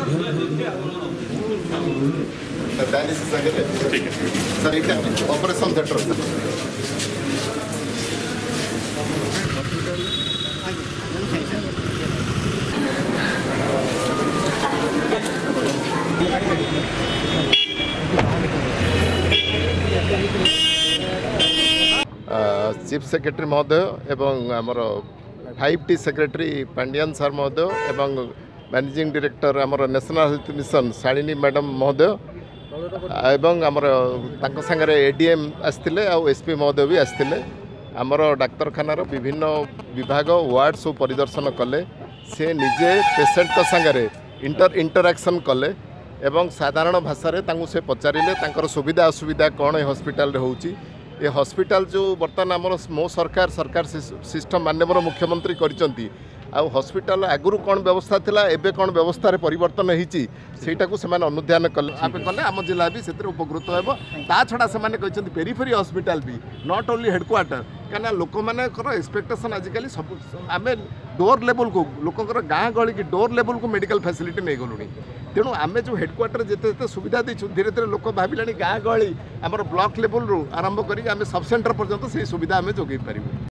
Dialysis sir ये operation theatre chief secretary महोदय एवं आमर 5T सेक्रेटरी पांडियान सर महोदय एवं मैनेजिंग डायरेक्टर आमर national health mission Shalini madam महोदय एवं आमर तांको संगे एडीएम आसते आ एसपी महोदय भी आसते आमर डाक्तरखानार विभिन्न विभाग वार्ड सब परिदर्शन कले से निजे पेसेंट संगे इंटरैक्शन कले एवं साधारण भाषा से पचारे तांकर सुविधा असुविधा कौन ए हॉस्पिटल होउची ये हॉस्पिटल जो बर्तमान आम मो सरकार सिस्टम माननीय मुख्यमंत्री करिसंती आ हॉस्पिटल आगुरी कौन व्यवस्था थिला एबे कौन व्यवस्था रे परिवर्तन होईची सेटा को सेमान अनुध्यान कले आम जिला भी से उपकृत हेबो ता छड़ा सेमाने कहचंती पेरिफेरी हॉस्पिटल भी नॉट ओनली हेडक्वार्टर कहना लोक मानकर एक्सपेक्टेशन आजिकल सब आम डोर लेवल को लोकर गाँ गली की डोर लेवल को मेडिकल फैसिलिटी नहीं गलुनी तेणु आम जो हेडक्वार्टर जिते सुविधा देचु धीरे धीरे लोक भाविले गाँ गली आम ब्लॉक लेवल रू आरंभ करें सब सेंटर पर्यंत से सुविधा आम जोगे पारू।